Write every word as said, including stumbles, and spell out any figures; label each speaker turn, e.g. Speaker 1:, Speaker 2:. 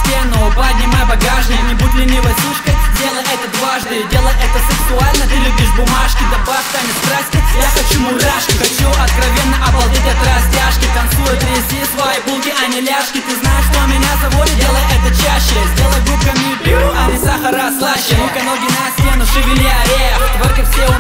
Speaker 1: стену, поднимай багажник. Не будь ленивой сучкой, сделай это дважды. Делай это сексуально, ты любишь бумажки. Добавь танец страсти, я хочу мурашки. Хочу откровенно обалдеть от растяжки. Танцуй, тряси свои булки, а не ляжки. Ты знаешь, что меня заводит, делай это чаще. Сделай губками пью, а не сахара слаще. Ну-ка ноги на стену, шевели орех. Творка все у